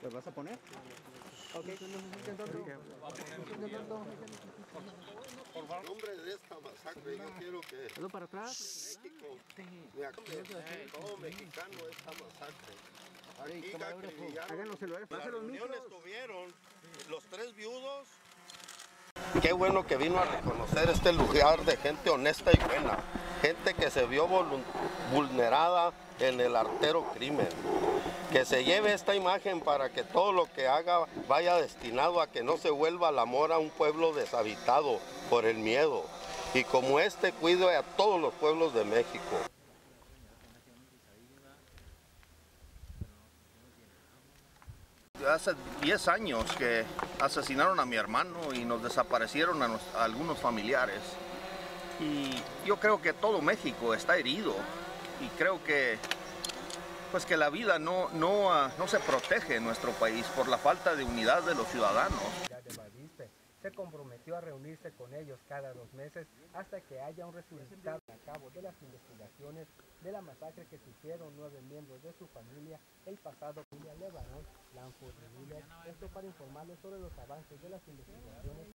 ¿Los vas a poner? Ok. Por nombre de esta masacre, yo quiero que ¿Algo para atrás? México me acuerde todo mexicano esta masacre. Aquí acribillaron. Háganlos celulares, En la pasen los reunión micros. estuvieron los 3 viudos. Qué bueno que vino a reconocer este lugar de gente honesta y buena, gente que se vio vulnerada en el artero crimen. Que se lleve esta imagen para que todo lo que haga vaya destinado a que no se vuelva el amor a un pueblo deshabitado por el miedo. Y como este cuide a todos los pueblos de México. Hace 10 años que asesinaron a mi hermano y nos desaparecieron a algunos familiares. Y yo creo que todo México está herido y creo que pues que la vida no se protege en nuestro país por la falta de unidad de los ciudadanos. Se comprometió a reunirse con ellos cada 2 meses hasta que haya un resultado a cabo de las investigaciones de la masacre que sufrieron 9 miembros de su familia el pasado día. Levarón Lanford Miller, esto para informarles sobre los avances de las investigaciones.